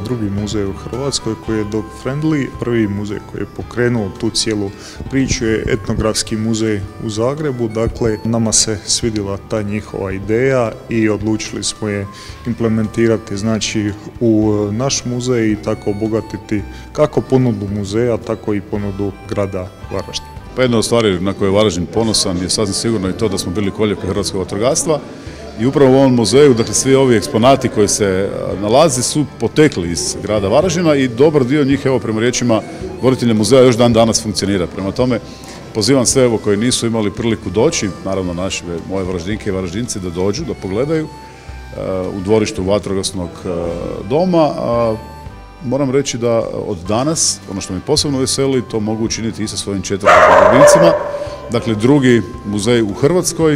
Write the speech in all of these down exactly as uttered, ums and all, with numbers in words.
drugi muzej u Hrvatskoj koji je dog friendly. Prvi muzej koji je pokrenuo tu cijelu priču je Etnografski muzej u Zagrebu. Dakle, nama se svidjela ta njihova ideja i odlučili smo je implementirati znači u naš muzej i tako obogatiti kako ponudu muzeja, tako i ponudu grada Varaždina. Pa jedna od stvari na koje je Varaždin ponosan je sasvim sigurno i to da smo bili koljevka hrvatskog vatrogastva i upravo u ovom muzeju, dakle svi ovi eksponati koji se nalazi su potekli iz grada Varaždina i dobar dio njih, evo prema riječima voditelja muzeja, još dan danas funkcionira. Prema tome, pozivam sve evo koji nisu imali priliku doći, naravno naše, moje Varaždinke i Varaždinci da dođu, da pogledaju u dvorištu vatrogasnog doma. Moram reći da od danas, ono što mi posebno veseli, to mogu učiniti i sa svojim četvrnožnim ljubimcima. Dakle, drugi muzej u Hrvatskoj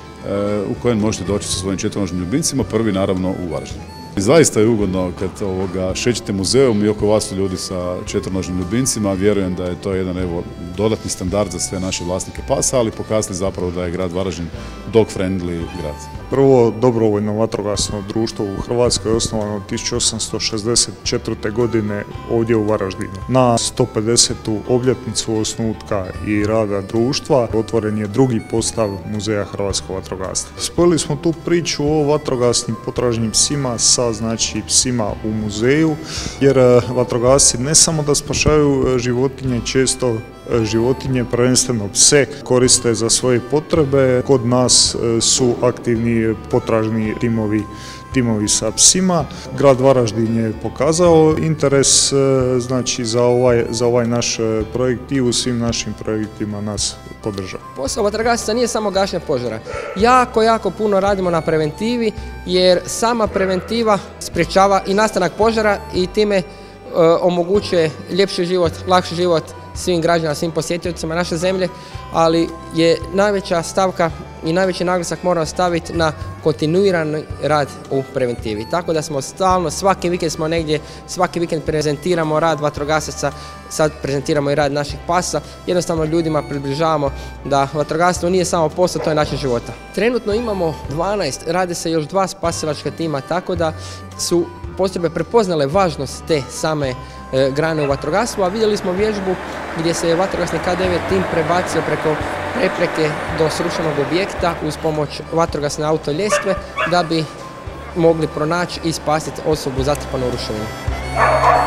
u kojem možete doći sa svojim četvrnožnim ljubimcima, prvi naravno u Varaždinu. Zaista je ugodno kad ovoga, šećete muzejom i oko vas su ljudi sa četvrnožnim ljubimcima. Vjerujem da je to jedan evo, dodatni standard za sve naše vlasnike pasa, ali pokazali zapravo da je grad Varaždin dog friendly grad. Prvo dobrovoljno vatrogasno društvo u Hrvatskoj je osnovano tisuću osamsto šezdeset četvrte. godine ovdje u Varaždinu. Na sto pedesetu obljetnicu osnutka i rada društva otvoren je drugi postav Muzeja hrvatskog vatrogastva. Spojili smo tu priču o vatrogasnim potražnim psima sa znači psima u muzeju, jer vatrogasci ne samo da spašavaju životinje, često životinje, prvenstveno pse, koriste za svoje potrebe. Kod nas su aktivni potražni timovi timovi sa psima. Grad Varaždin je pokazao interes znači za ovaj, za ovaj naš projekt i u svim našim projektima nas podržava. Posao vatrogasaca nije samo gašenje požara. Jako, jako puno radimo na preventivi jer sama preventiva sprječava i nastanak požara i time e, omogućuje ljepši život, lakši život svim građanima, svim posjetiocima naše zemlje, ali je najveća stavka i najveći naglasak moramo staviti na kontinuirani rad u preventivi. Tako da smo stalno, svaki vikend smo negdje, svaki vikend prezentiramo rad vatrogasaca, sad prezentiramo i rad naših pasa. Jednostavno ljudima približavamo da vatrogastvo nije samo posao, to je način života. Trenutno imamo dvanaest, rade se još dva spasilačka tima, tako da su postrojbe prepoznale važnost te same e, grane u vatrogastvu, a vidjeli smo vježbu gdje se vatrogasni K devet tim prebacio preko prepreke do srušenog objekta uz pomoć vatrogasne autoljestve da bi mogli pronaći i spasiti osobu zatrpanu u ruševini.